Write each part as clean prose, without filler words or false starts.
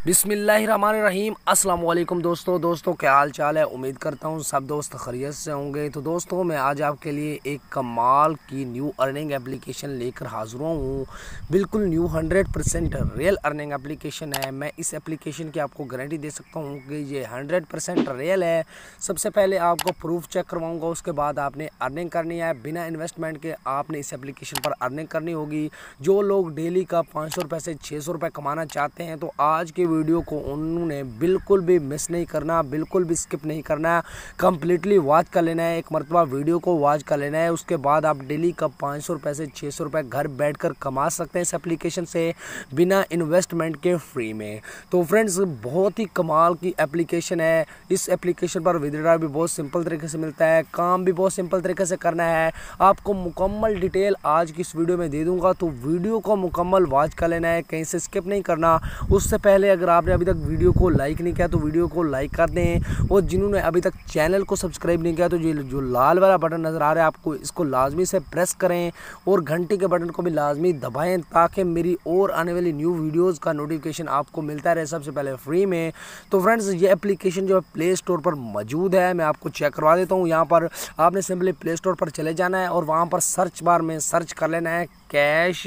बिस्मिल्लाहिर्रहमानिर्रहीम। अस्सलाम वालेकुम दोस्तों क्या हाल चाल है। उम्मीद करता हूँ सब दोस्त खैरियत से होंगे। तो दोस्तों मैं आज आपके लिए एक कमाल की न्यू अर्निंग एप्लीकेशन लेकर हाजिर हूँ। बिल्कुल न्यू 100% रियल अर्निंग एप्लीकेशन है। मैं इस एप्लीकेशन की आपको गारंटी दे सकता हूँ कि ये 100% रियल है। सबसे पहले आपको प्रूफ चेक करवाऊँगा, उसके बाद आपने अर्निंग करनी है। बिना इन्वेस्टमेंट के आपने इस एप्लीकेशन पर अर्निंग करनी होगी। जो लोग डेली का 500 रुपये से 600 रुपये कमाना चाहते हैं तो आज के वीडियो को उन्होंने बिल्कुल भी मिस नहीं करना, बिल्कुल भी स्किप नहीं करना, कंप्लीटली वॉच कर लेना है। एक मरतबा वीडियो को वॉच कर लेना है, उसके बाद आप डेली का 500 रुपये से 600 रुपये घर बैठकर कमा सकते हैं इस एप्लीकेशन से बिना इन्वेस्टमेंट के, फ्री में। तो फ्रेंड्स बहुत ही कमाल की एप्लीकेशन है। इस एप्लीकेशन पर विड्रॉ भी बहुत सिंपल तरीके से मिलता है, काम भी बहुत सिंपल तरीके से करना है। आपको मुकम्मल डिटेल आज की इस वीडियो में दे दूंगा, तो वीडियो को मुकम्मल वॉच कर लेना है, कहीं से स्किप नहीं करना। उससे पहले अगर आपने अभी तक वीडियो को लाइक नहीं किया तो वीडियो को लाइक कर दें, और जिन्होंने अभी तक चैनल को सब्सक्राइब नहीं किया तो जो लाल वाला बटन नज़र आ रहा है आपको, इसको लाजमी से प्रेस करें और घंटी के बटन को भी लाजमी दबाएं ताकि मेरी और आने वाली न्यू वीडियोज़ का नोटिफिकेशन आपको मिलता रहे सबसे पहले फ्री में। तो फ्रेंड्स ये एप्लीकेशन जो है प्ले स्टोर पर मौजूद है, मैं आपको चेक करवा देता हूँ। यहाँ पर आपने सिंपली प्ले स्टोर पर चले जाना है और वहाँ पर सर्च बार में सर्च कर लेना है कैश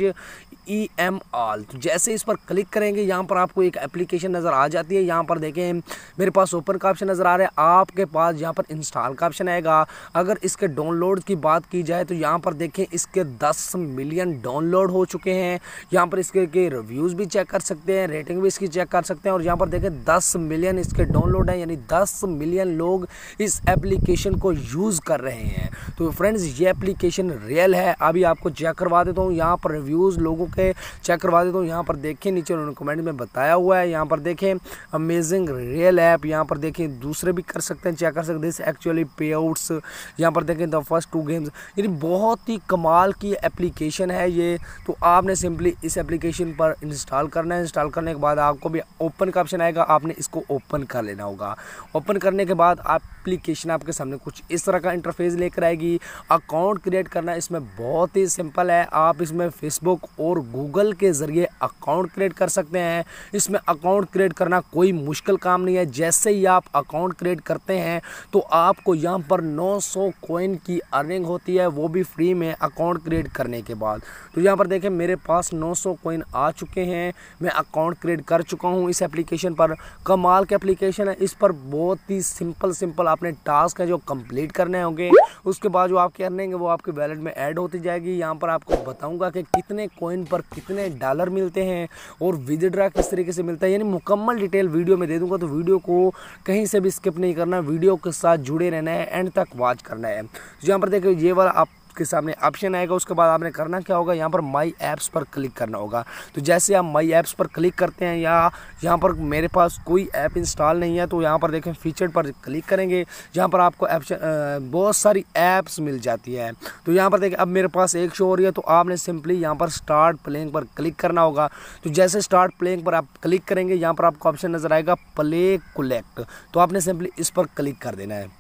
EMAL। तो जैसे इस पर क्लिक करेंगे यहाँ पर आपको एक एप्लीकेशन नज़र आ जाती है। यहाँ पर देखें मेरे पास ओपन का ऑप्शन नज़र आ रहा है, आपके पास यहाँ पर इंस्टॉल का ऑप्शन आएगा। अगर इसके डाउनलोड की बात की जाए तो यहाँ पर देखें इसके 10 मिलियन डाउनलोड हो चुके हैं। यहाँ पर इसके रिव्यूज़ भी चेक कर सकते हैं, रेटिंग भी इसकी चेक कर सकते हैं। और यहाँ पर देखें 10 मिलियन इसके डाउनलोड हैं, यानी 10 मिलियन लोग इस एप्लीकेशन को यूज़ कर रहे हैं। तो फ्रेंड्स ये एप्लीकेशन रियल है। अभी आपको चेक करवा देता हूँ, यहाँ पर रिव्यूज़ लोगों के चेक करवा देता हूँ। यहाँ पर देखें नीचे उन्होंने कमेंट में बताया हुआ है। यहाँ पर देखें अमेजिंग रियल ऐप, यहाँ पर देखें दूसरे भी कर सकते हैं, चेक कर सकते हैं एक्चुअली पे आउट्स। यहाँ पर देखें द फर्स्ट 2 गेम्स, यानी बहुत ही कमाल की एप्लीकेशन है ये। तो आपने सिंपली इस एप्लीकेशन पर इंस्टॉल करना है। इंस्टॉल करने के बाद आपको भी ओपन का ऑप्शन आएगा, आपने इसको ओपन कर लेना होगा। ओपन करने के बाद एप्लीकेशन आपके सामने कुछ इस तरह का इंटरफेस लेकर आएगी। अकाउंट क्रिएट करना इसमें बहुत ही सिंपल है। आप इसमें फेसबुक और गूगल के ज़रिए अकाउंट क्रिएट कर सकते हैं। इसमें अकाउंट क्रिएट करना कोई मुश्किल काम नहीं है। जैसे ही आप अकाउंट क्रिएट करते हैं तो आपको यहाँ पर 900 कॉइन की अर्निंग होती है, वो भी फ्री में अकाउंट क्रिएट करने के बाद। तो यहाँ पर देखें मेरे पास 900 कॉइन आ चुके हैं, मैं अकाउंट क्रिएट कर चुका हूँ इस एप्लीकेशन पर। कमाल की एप्लीकेशन है। इस पर बहुत ही सिंपल आपने टास्क है जो कंप्लीट करने होंगे, उसके बाद जो आपकी अर्निंग है वो आपके वैलेट में ऐड होती जाएगी। यहाँ पर आपको बताऊँगा कि कितने कॉइन पर कितने डॉलर मिलते हैं और विदड्रा किस तरीके से मिलता है, यानी मुकम्मल डिटेल वीडियो में दे दूंगा। तो वीडियो को कहीं से भी स्किप नहीं करना, वीडियो के साथ जुड़े रहना है, एंड तक वॉच करना है। तो यहाँ पर देखिए ये वाला आपके सामने ऑप्शन आएगा, उसके बाद आपने करना क्या होगा, यहाँ पर माई ऐप्स पर क्लिक करना होगा। तो जैसे आप माई ऐप्स पर क्लिक करते हैं, या यहाँ पर मेरे पास कोई ऐप इंस्टॉल नहीं है तो यहाँ पर देखें फीचर पर क्लिक करेंगे, जहाँ पर आपको बहुत सारी ऐप्स मिल जाती है। तो यहाँ पर देखिए अब मेरे पास एक शो हो रही है, तो आपने सिंपली यहाँ पर स्टार्ट प्लेइंग पर क्लिक करना होगा। तो जैसे स्टार्ट प्लेइंग पर आप क्लिक करेंगे, यहाँ पर आपको ऑप्शन नज़र आएगा प्ले कलेक्ट, तो आपने सिंपली इस पर क्लिक कर देना है।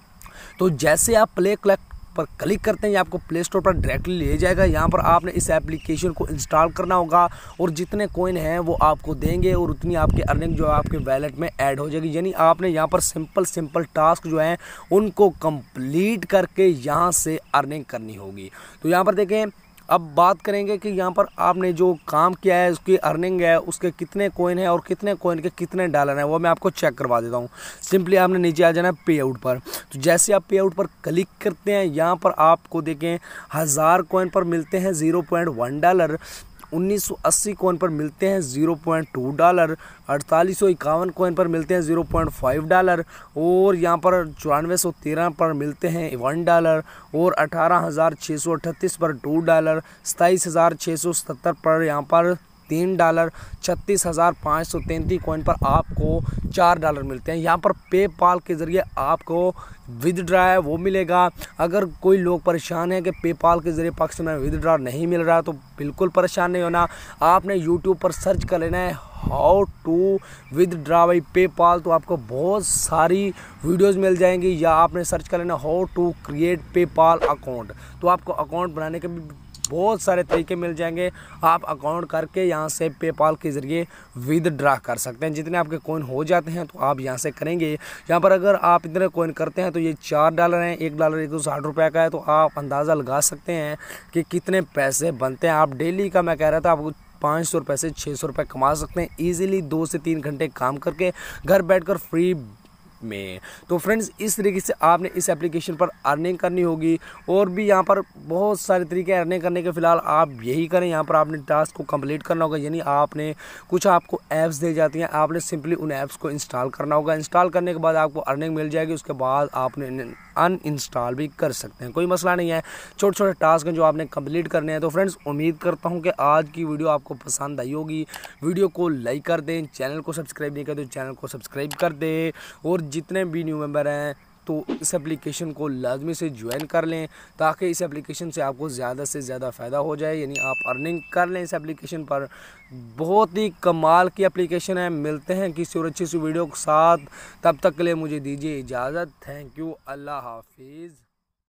तो जैसे आप प्ले कलेक्ट पर क्लिक करते हैं, ये आपको प्ले स्टोर पर डायरेक्टली ले जाएगा। यहाँ पर आपने इस एप्लीकेशन को इंस्टॉल करना होगा और जितने कॉइन हैं वो आपको देंगे और उतनी आपकी अर्निंग जो है आपके वैलेट में ऐड हो जाएगी। यानी आपने यहाँ पर सिंपल टास्क जो हैं उनको कंप्लीट करके यहाँ से अर्निंग करनी होगी। तो यहाँ पर देखें अब बात करेंगे कि यहाँ पर आपने जो काम किया है उसकी अर्निंग है, उसके कितने कॉइन है और कितने कॉइन के कितने डॉलर हैं, वो मैं आपको चेक करवा देता हूँ। सिंपली आपने नीचे आ जाना है पे आउट पर। तो जैसे आप पे आउट पर क्लिक करते हैं, यहाँ पर आपको देखें 1000 कॉइन पर मिलते हैं 0.1 डॉलर, 1980 कॉइन पर मिलते हैं 0.2 डॉलर, 4851 कॉइन पर मिलते हैं 0.5 डॉलर, और यहाँ पर 9413 पर मिलते हैं 1 डॉलर, और 18638 पर 2 डॉलर, 27670 पर यहाँ पर 3 डॉलर, 36533 कॉइन पर आपको 4 डॉलर मिलते हैं। यहाँ पर पेपाल के ज़रिए आपको विदड्रा है वो मिलेगा। अगर कोई लोग परेशान है कि पेपाल के ज़रिए पाकिस्तान में विदड्रा नहीं मिल रहा, तो बिल्कुल परेशान नहीं होना। आपने यूट्यूब पर सर्च कर लेना है how to withdraw by PayPal, तो आपको बहुत सारी वीडियोस मिल जाएंगी। या आपने सर्च कर लेना how to create PayPal account, तो आपको अकाउंट बनाने के भी बहुत सारे तरीके मिल जाएंगे। आप अकाउंट करके यहाँ से पेपाल के ज़रिए विदड्रा कर सकते हैं। जितने आपके कॉइन हो जाते हैं तो आप यहाँ से करेंगे। यहाँ पर अगर आप इतने कॉइन करते हैं तो ये $4 हैं, $1 $160 का है, तो आप अंदाज़ा लगा सकते हैं कि कितने पैसे बनते हैं। आप डेली का मैं कह रहा था आपको 500 रुपये से 600 रुपये कमा सकते हैं ईजिली 2 से 3 घंटे काम करके घर बैठकर फ्री में। तो फ्रेंड्स इस तरीके से आपने इस एप्लीकेशन पर अर्निंग करनी होगी। और भी यहाँ पर बहुत सारे तरीके हैं अर्निंग करने के। फ़िलहाल आप यही करें, यहाँ पर आपने टास्क को कंप्लीट करना होगा। यानी आपने कुछ आपको ऐप्स दे जाती हैं, आपने सिंपली उन ऐप्स को इंस्टॉल करना होगा। इंस्टॉल करने के बाद आपको अर्निंग मिल जाएगी। उसके बाद आपने अनइंस्टॉल भी कर सकते हैं, कोई मसला नहीं है। छोटे छोटे टास्क हैं जो आपने कंप्लीट करने हैं। तो फ्रेंड्स उम्मीद करता हूं कि आज की वीडियो आपको पसंद आई होगी। वीडियो को लाइक कर दें, चैनल को सब्सक्राइब नहीं करते तो चैनल को सब्सक्राइब कर दें। और जितने भी न्यू मेंबर हैं तो इस एप्लीकेशन को लाजमी से ज्वाइन कर लें, ताकि इस एप्लीकेशन से आपको ज़्यादा से ज़्यादा फ़ायदा हो जाए। यानी आप अर्निंग कर लें इस एप्लीकेशन पर। बहुत ही कमाल की एप्लीकेशन है। मिलते हैं किसी और अच्छी सी वीडियो के साथ, तब तक के लिए मुझे दीजिए इजाज़त। थैंक यू, अल्लाह हाफिज़।